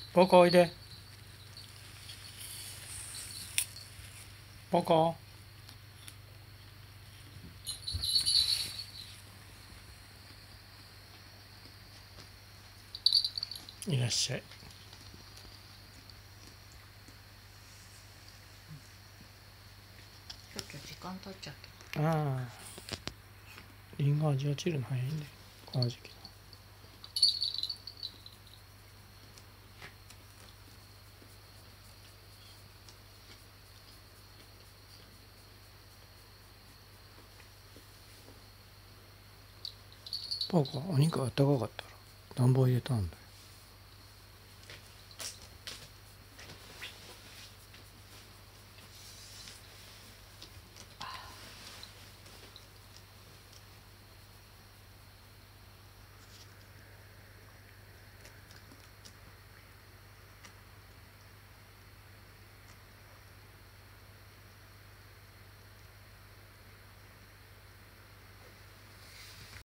ポコおいで。ポコ。いらっしゃい。 ちょっと時間経っちゃった。 ああ。リンゴ味落ちるの早いんで、この時期。ポコ、お肉が高かったら暖房入れたんだよ。